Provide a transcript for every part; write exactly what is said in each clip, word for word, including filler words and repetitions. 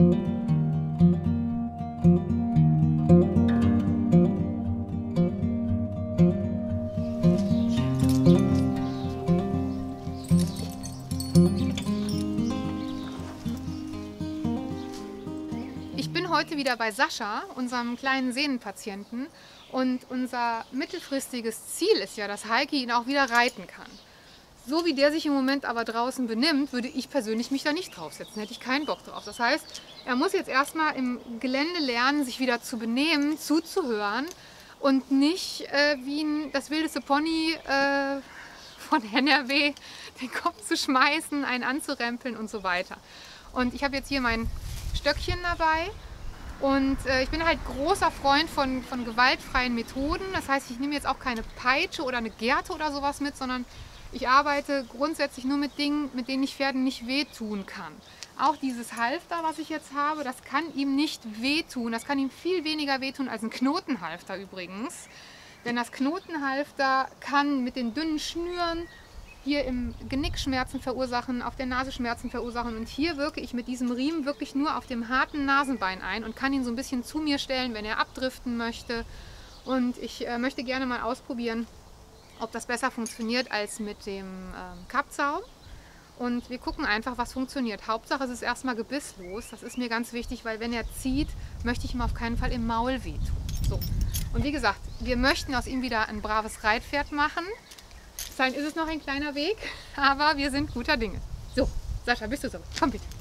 Ich bin heute wieder bei Sascha, unserem kleinen Sehnenpatienten, und unser mittelfristiges Ziel ist ja, dass Heike ihn auch wieder reiten kann. So wie der sich im Moment aber draußen benimmt, würde ich persönlich mich da nicht draufsetzen, hätte ich keinen Bock drauf. Das heißt, er muss jetzt erstmal im Gelände lernen, sich wieder zu benehmen, zuzuhören und nicht äh, wie ein, das wildeste Pony äh, von N R W den Kopf zu schmeißen, einen anzurempeln und so weiter. Und ich habe jetzt hier mein Stöckchen dabei. Und äh, ich bin halt großer Freund von, von gewaltfreien Methoden. Das heißt, ich nehme jetzt auch keine Peitsche oder eine Gerte oder sowas mit, sondern ich arbeite grundsätzlich nur mit Dingen, mit denen ich Pferden nicht wehtun kann. Auch dieses Halfter, was ich jetzt habe, das kann ihm nicht wehtun. Das kann ihm viel weniger wehtun als ein Knotenhalfter übrigens. Denn das Knotenhalfter kann mit den dünnen Schnüren hier im Genick Schmerzen verursachen, auf der Nase Schmerzen verursachen, und hier wirke ich mit diesem Riemen wirklich nur auf dem harten Nasenbein ein und kann ihn so ein bisschen zu mir stellen, wenn er abdriften möchte. Und ich äh, möchte gerne mal ausprobieren, ob das besser funktioniert als mit dem ähm, Kappzaum. Und wir gucken einfach, was funktioniert. Hauptsache, es ist erstmal gebisslos. Das ist mir ganz wichtig, weil wenn er zieht, möchte ich ihm auf keinen Fall im Maul wehtun. So. Und wie gesagt, wir möchten aus ihm wieder ein braves Reitpferd machen. Sein ist es noch ein kleiner Weg, aber wir sind guter Dinge. So, Sascha, bist du so? Komm bitte.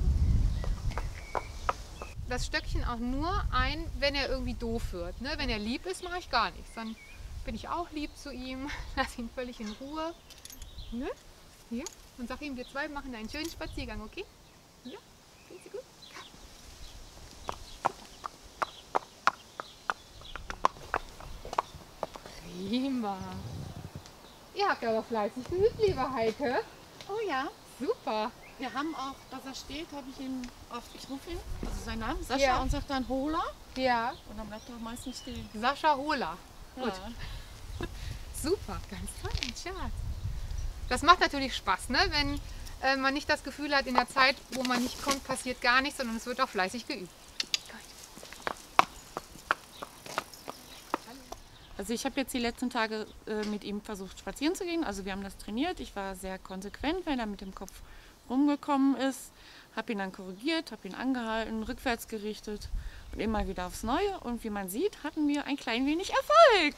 Das Stöckchen auch nur ein, wenn er irgendwie doof wird. Ne? Wenn er lieb ist, mache ich gar nichts. Dann bin ich auch lieb zu ihm, lass ihn völlig in Ruhe. Ne? Hier. Und sag ihm, wir zwei machen einen schönen Spaziergang, okay? Ja, findest du gut? Prima. Ihr habt aber fleißig geübt, liebe Heike. Oh ja. Super. Wir haben auch, dass er steht, habe ich ihn oft, ich rufe ihn, also sein Name, Sascha, Ja. und sagt dann Hola. Ja. Und dann bleibt er auch meistens stehen. Sascha Hola. Ja. Gut. Super, ganz toll, Schatz. Das macht natürlich Spaß, ne? Wenn äh, man nicht das Gefühl hat, in der Zeit, wo man nicht kommt, passiert gar nichts, sondern es wird auch fleißig geübt. Also ich habe jetzt die letzten Tage äh, mit ihm versucht spazieren zu gehen. Also wir haben das trainiert. Ich war sehr konsequent, wenn er mit dem Kopf rumgekommen ist. Habe ihn dann korrigiert, habe ihn angehalten, rückwärts gerichtet und immer wieder aufs Neue. Und wie man sieht, hatten wir ein klein wenig Erfolg.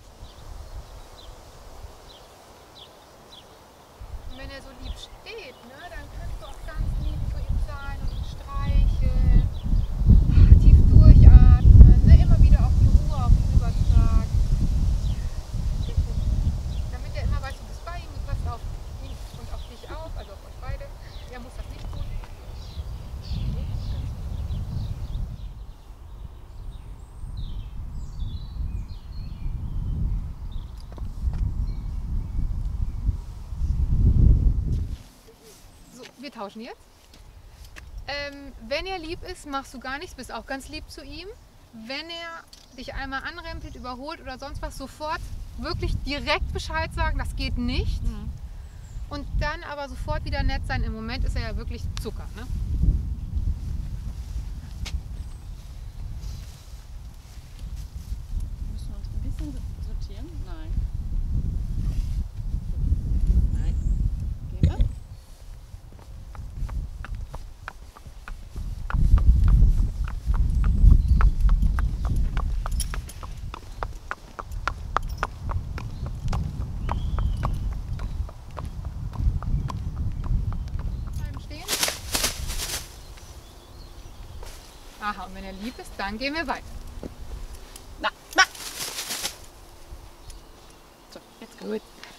Und wenn er so lieb steht, ne, dann kannst du auch ganz lieb zu ihm sein und ihn streicheln. Ach, tief durchatmen, ne, immer wieder auf die Ruhe, auf ihn übertragen. Damit er immer weiß, du bist bei ihm, du passt auf ihn und auf dich auf, also auf euch beide. Er muss das nicht tun. So, wir tauschen jetzt. Ähm, wenn er lieb ist, machst du gar nichts, bist auch ganz lieb zu ihm. Wenn er dich einmal anrempelt, überholt oder sonst was, sofort wirklich direkt Bescheid sagen, das geht nicht. Mhm. Und dann aber sofort wieder nett sein. Im Moment ist er ja wirklich Zucker. Ne? Müssen wir uns ein bisschen sortieren? Nein. Nein. Gehen wir? Beim Stehen. Aha, und wenn er lieb ist, dann gehen wir weiter. Na, na. So, jetzt gut.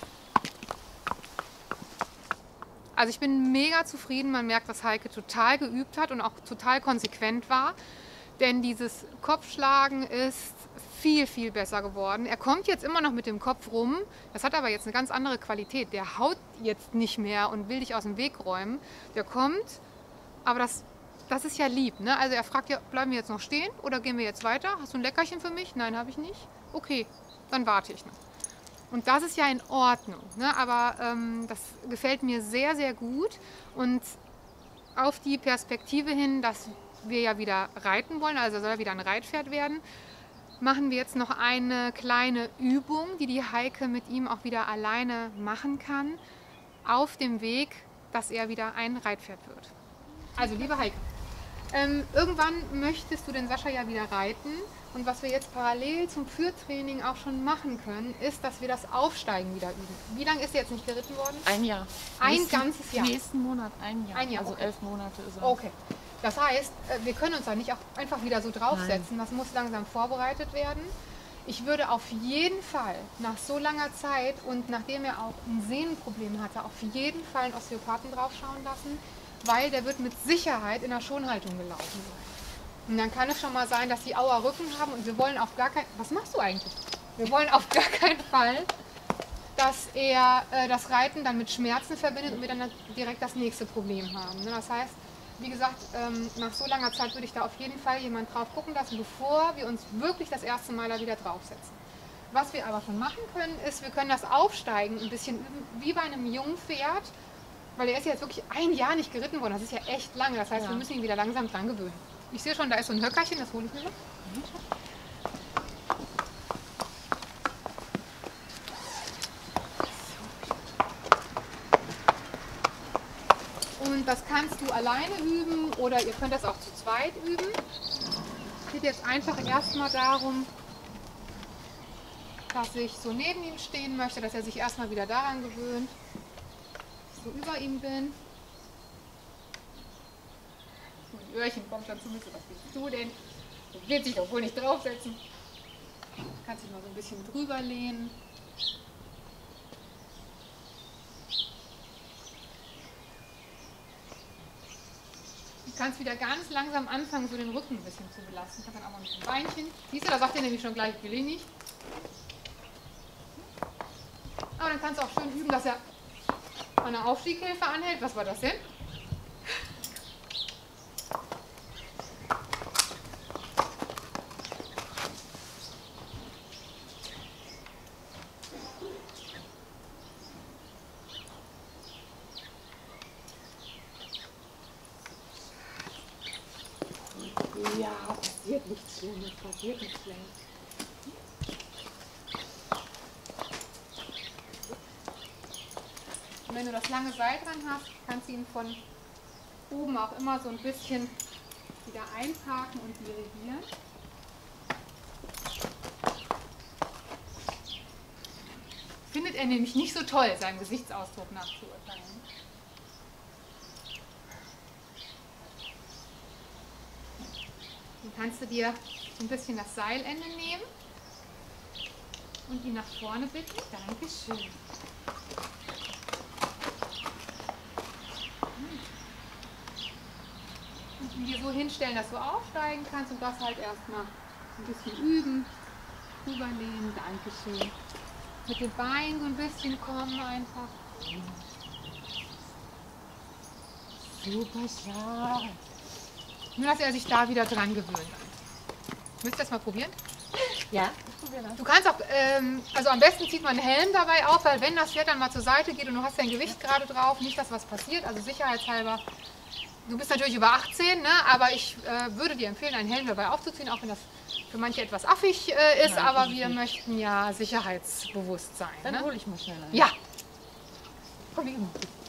Also ich bin mega zufrieden. Man merkt, dass Heike total geübt hat und auch total konsequent war. Denn dieses Kopfschlagen ist viel, viel besser geworden. Er kommt jetzt immer noch mit dem Kopf rum. Das hat aber jetzt eine ganz andere Qualität. Der haut jetzt nicht mehr und will dich aus dem Weg räumen. Der kommt, aber das, das ist ja lieb. Ne? Also er fragt ja, bleiben wir jetzt noch stehen oder gehen wir jetzt weiter? Hast du ein Leckerchen für mich? Nein, habe ich nicht. Okay, dann warte ich noch. Und das ist ja in Ordnung, ne? Aber ähm, das gefällt mir sehr, sehr gut. Und auf die Perspektive hin, dass wir ja wieder reiten wollen, also soll er wieder ein Reitpferd werden, machen wir jetzt noch eine kleine Übung, die die Heike mit ihm auch wieder alleine machen kann, auf dem Weg, dass er wieder ein Reitpferd wird. Also liebe Heike, ähm, irgendwann möchtest du den Sascha ja wieder reiten und was wir jetzt parallel zum Führtraining auch schon machen können, ist, dass wir das Aufsteigen wieder üben. Wie lange ist er jetzt nicht geritten worden? Ein Jahr. Ein nächsten, ganzes Jahr? Nächsten Monat ein Jahr. Ein Jahr, also okay. elf Monate ist er. Okay. Das heißt, wir können uns da nicht auch einfach wieder so draufsetzen. Das muss langsam vorbereitet werden. Ich würde auf jeden Fall nach so langer Zeit und nachdem er auch ein Sehnenproblem hatte, auf jeden Fall einen Osteopathen draufschauen lassen, weil der wird mit Sicherheit in der Schonhaltung gelaufen sein. Und dann kann es schon mal sein, dass die Auer Rücken haben und wir wollen auf gar keinen... Was machst du eigentlich? Wir wollen auf gar keinen Fall, dass er äh, das Reiten dann mit Schmerzen verbindet und wir dann direkt das nächste Problem haben. Ne? Das heißt, wie gesagt, ähm, nach so langer Zeit würde ich da auf jeden Fall jemand drauf gucken lassen, bevor wir uns wirklich das erste Mal da wieder draufsetzen. Was wir aber schon machen können, ist, wir können das Aufsteigen ein bisschen üben, wie bei einem jungen Pferd, weil er ist ja jetzt wirklich ein Jahr nicht geritten worden, das ist ja echt lange, das heißt, ja. wir müssen ihn wieder langsam dran gewöhnen. Ich sehe schon, da ist so ein Höckerchen, das hole ich mir noch. Und das kannst du alleine üben oder ihr könnt das auch zu zweit üben. Es geht jetzt einfach erstmal darum, dass ich so neben ihm stehen möchte, dass er sich erstmal wieder daran gewöhnt, dass ich so über ihm bin. Mein Öhrchen kommt schon zu mir, was bist du denn? Du willst dich doch wohl nicht draufsetzen. Du kannst dich mal so ein bisschen drüber lehnen. Du kannst wieder ganz langsam anfangen, so den Rücken ein bisschen zu belasten. Du kannst dann auch mal mit dem Beinchen. Siehst du, da sagt er nämlich schon gleich, will ich nicht. Aber dann kannst du auch schön üben, dass er an der Aufstieghilfe anhält. Was war das denn? Ja, passiert nichts Schlimmes, passiert nichts Schlimmes. Und wenn du das lange Seil dran hast, kannst du ihn von oben auch immer so ein bisschen wieder einparken und dirigieren. Findet er nämlich nicht so toll, seinen Gesichtsausdruck nachzuurteilen. Dann kannst du dir so ein bisschen das Seilende nehmen und ihn nach vorne bitten. Dankeschön. Und ihn dir so hinstellen, dass du aufsteigen kannst und das halt erstmal ein bisschen üben. Rüberlehnen. Dankeschön. Mit den Beinen so ein bisschen kommen einfach. Super stark. Nur, dass er sich da wieder dran gewöhnt hat. Willst du das mal probieren? Ja, ich probiere das. Du kannst auch, ähm, also am besten zieht man einen Helm dabei auf, weil wenn das Pferd dann mal zur Seite geht und du hast dein Gewicht gerade drauf, nicht, dass was passiert, also sicherheitshalber. Du bist natürlich über achtzehn, ne? Aber ich äh, würde dir empfehlen, einen Helm dabei aufzuziehen, auch wenn das für manche etwas affig äh, ist, Nein, aber wir nicht. möchten ja sicherheitsbewusst sein. Dann ne? hole ich mal schneller. Ja. Komm, wir üben.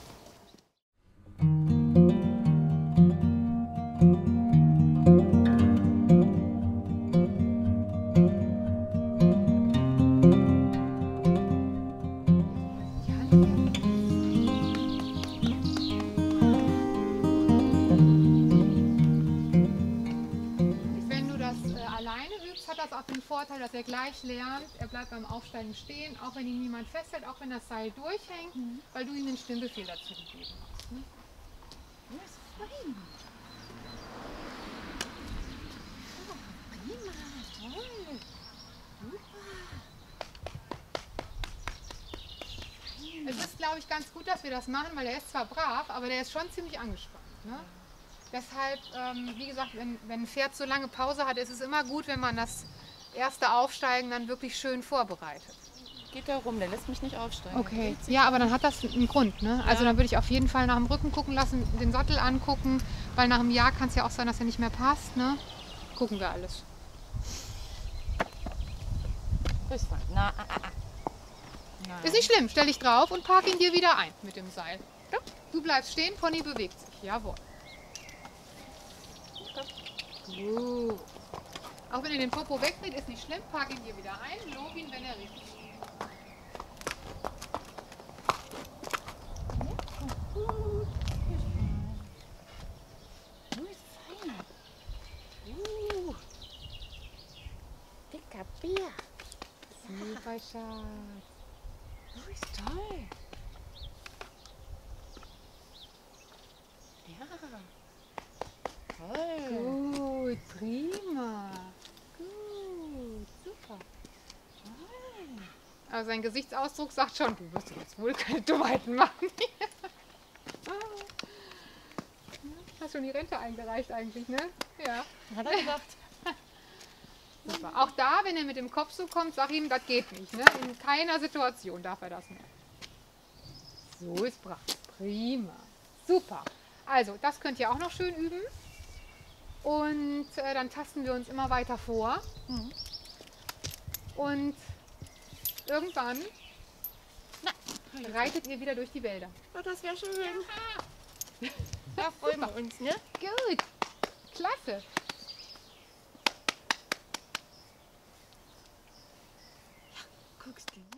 Vorteil, dass er gleich lernt, er bleibt beim Aufsteigen stehen, auch wenn ihn niemand festhält, auch wenn das Seil durchhängt, mhm. weil du ihm den Stimmbefehl dazu gegeben hast. Ne? Ja, ist fein. Oh, prima, toll. Super. Es ist, glaube ich, ganz gut, dass wir das machen, weil er ist zwar brav, aber der ist schon ziemlich angespannt. Ne? Deshalb, ähm, wie gesagt, wenn, wenn ein Pferd so lange Pause hat, ist es immer gut, wenn man das erste Aufsteigen dann wirklich schön vorbereitet. geht der rum, der lässt mich nicht aufsteigen. Okay, ja, aber dann hat das einen Grund, ne? Also Ja. dann würde ich auf jeden Fall nach dem Rücken gucken lassen, den Sattel angucken, weil nach einem Jahr kann es ja auch sein, dass er nicht mehr passt, ne? Gucken wir alles. Ist fein. Na, ah, ah, ah. Nein. Ist nicht schlimm, stell dich drauf und park ihn dir wieder ein mit dem Seil. Ja? Du bleibst stehen, Pony bewegt sich. Jawohl. Gut. Auch wenn er den Popo wegdreht, ist nicht schlimm, park ihn dir wieder ein, lob ihn, wenn er richtig steht. Du bist fein. Uh. Dicker Bier. Super, Schatz. Du bist toll. Ja. Toll. Gut, prima. Gut, super. Toll. Aber sein Gesichtsausdruck sagt schon, du wirst jetzt wohl keine Dummheiten machen. Hast schon die Rente eingereicht eigentlich, ne? Ja. Hat er gedacht. Super. Auch da, wenn er mit dem Kopf so kommt, sag ihm, das geht nicht. Ne? In keiner Situation darf er das mehr. So ist brav. Prima. Super. Also, das könnt ihr auch noch schön üben. Und äh, dann tasten wir uns immer weiter vor. Mhm. Und irgendwann Na, reitet ihr wieder durch die Wälder. oh, das wäre schön. Da freuen wir uns, ne? Gut. Klasse. Guckst du.